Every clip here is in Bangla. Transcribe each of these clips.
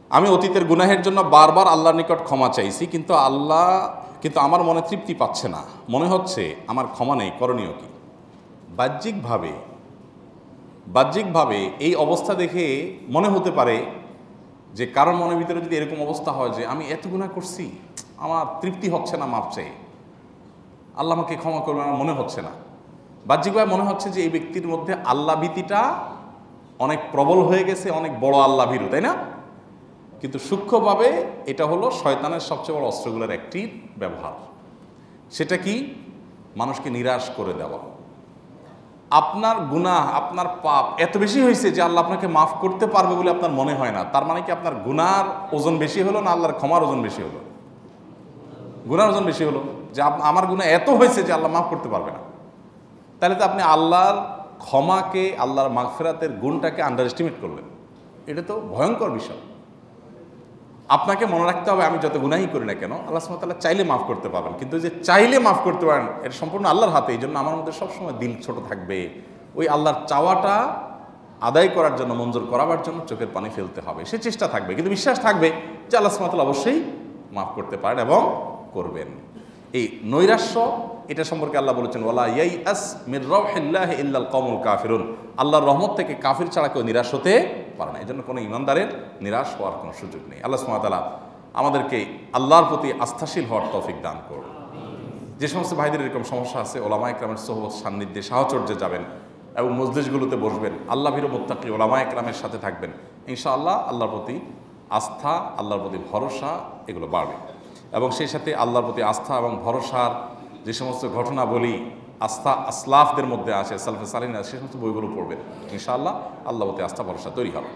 আমি অতীতের গুনাহের জন্য বারবার আল্লাহর নিকট ক্ষমা চাইছি, কিন্তু আমার মনে তৃপ্তি পাচ্ছে না। মনে হচ্ছে আমার ক্ষমা নেই, করণীয় কি? বাহ্যিকভাবে এই অবস্থা দেখে মনে হতে পারে যে কারোর মনের ভিতরে যদি এরকম অবস্থা হয় যে আমি এত গুনাহ করছি, আমার তৃপ্তি হচ্ছে না মাপ চাই, আল্লাহ আমাকে ক্ষমা করবে, আমার মনে হচ্ছে না। বাহ্যিকভাবে মনে হচ্ছে যে এই ব্যক্তির মধ্যে আল্লাহ ভীতিটা অনেক প্রবল হয়ে গেছে, অনেক বড় আল্লাহ ভীরু, তাই না? কিন্তু সূক্ষ্মভাবে এটা হলো শয়তানের সবচেয়ে বড় অস্ত্রগুলোর একটি ব্যবহার। সেটা কি? মানুষকে নিরাশ করে দেওয়া। আপনার গুনাহ, আপনার পাপ এত বেশি হয়েছে যে আল্লাহ আপনাকে মাফ করতে পারবে বলে আপনার মনে হয় না। তার মানে কি আপনার গুনার ওজন বেশি হলো না আল্লাহর ক্ষমার ওজন বেশি হলো? গুনার ওজন বেশি হলো, যে আমার গুনাহ এত হয়েছে যে আল্লাহ মাফ করতে পারবে না। তাহলে তো আপনি আল্লাহর ক্ষমাকে, আল্লাহর মাগফিরাতের গুণটাকে আন্ডার এস্টিমেট করলেন। এটা তো ভয়ঙ্কর বিষয়। আপনাকে মনে রাখতে হবে, আমি যত গুনাহই করি না কেন আল্লাহ সুবহানাহু ওয়া তাআলা চাইলে মাফ করতে পারবেন, কিন্তু যে চাইলে মাফ করতে পারেন এটা সম্পূর্ণ আল্লাহর হাতে। এই জন্য আমার মধ্যে সবসময় দিল ছোট থাকবে, ওই আল্লাহর চাওয়াটা আদায় করার জন্য, মঞ্জুর করাবার জন্য চোখের পানি ফেলতে হবে, সে চেষ্টা থাকবে, কিন্তু বিশ্বাস থাকবে যে আল্লাহ সুবহানাহু ওয়া তাআলা অবশ্যই মাফ করতে পারেন এবং করবেন। এই নৈরাশ্য, এটা সম্পর্কে আল্লাহ বলেছেন, ওয়ালা ইয়াইআস মির রাউহিল্লাহি ইল্লাল কওমুল কাফিরুন, আল্লাহর রহমত থেকে কাফির ছাড়া কেউ নিরাশ হতে পারে না। এই জন্য কোনো ইমানদারের নিরাশ হওয়ার কোনো সুযোগ নেই। আল্লাহ সুবহানাহু ওয়া তাআলা আমাদেরকে আল্লাহর প্রতি আস্থাশীল হওয়ার তৌফিক দান করুন। যে সমস্ত ভাইদের এরকম সমস্যা আছে, ওলামা ইকরামের সোহবত সান্নিধ্যে, সাহচর্যে যাবেন এবং মজলিসগুলোতে বসবেন, আল্লাহ ভীরু মুত্তাকি ওলামা ইকরামের সাথে থাকবেন, ইনশাআল্লাহ আল্লাহর প্রতি আস্থা, আল্লাহর প্রতি ভরসা এগুলো বাড়বে। এবং সেই সাথে আল্লাহর প্রতি আস্থা এবং ভরসার যে সমস্ত ঘটনা বলি আস্থা আসলাফদের মধ্যে আছে, সালফে সালিহিন, সে সমস্ত বইগুলো পড়বেন, ইনশাআল্লাহ আল্লাহর প্রতি আস্থা ভরসা তৈরি হবে।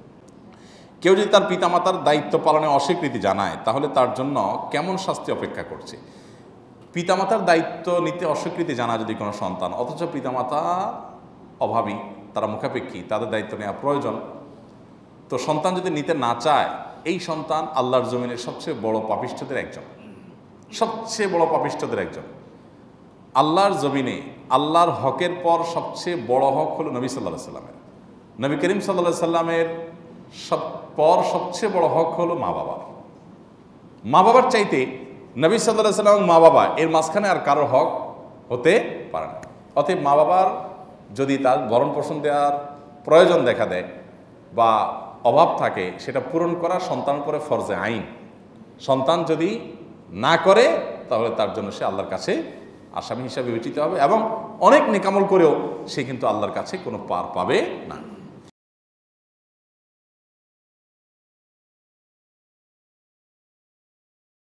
কেউ যদি তার পিতামাতার দায়িত্ব পালনে অস্বীকৃতি জানায়, তাহলে তার জন্য কেমন শাস্তি অপেক্ষা করছে? পিতামাতার দায়িত্ব নিতে অস্বীকৃতি জানায় যদি কোনো সন্তান, অথচ পিতামাতা অভাবী, তারা মুখাপেক্ষী, তাদের দায়িত্ব নেওয়া প্রয়োজন, তো সন্তান যদি নিতে না চায়, এই সন্তান আল্লাহর জমিনের সবচেয়ে বড় পাপিষ্ঠদের একজন, সবচেয়ে বড় পাপিষ্ঠদের একজন। আল্লাহর জমিনে আল্লাহর হকের পর সবচেয়ে বড় হক হলো নবী সাল্লাল্লাহু আলাইহি সাল্লামের। নবী করিম সাল্লাল্লাহু আলাইহি সাল্লামের সবচেয়ে বড় হক হলো মা বাবার। মা বাবার চাইতে নবী সাল্লাল্লাহু আলাইহি সাল্লাম এবং মা বাবা, এর মাঝখানে আর কারোর হক হতে পারে না। অতএব মা বাবার যদি তার ভরণ পোষণ দেওয়ার প্রয়োজন দেখা দেয় বা অভাব থাকে, সেটা পূরণ করা সন্তানের উপরে ফরজে আইন। সন্তান যদি না করে তাহলে তার জন্য সে আল্লাহর কাছে আসামি হিসাবে বিবেচিত হবে এবং অনেক নেকামল করেও সে কিন্তু আল্লাহর কাছে কোনো পার পাবে না।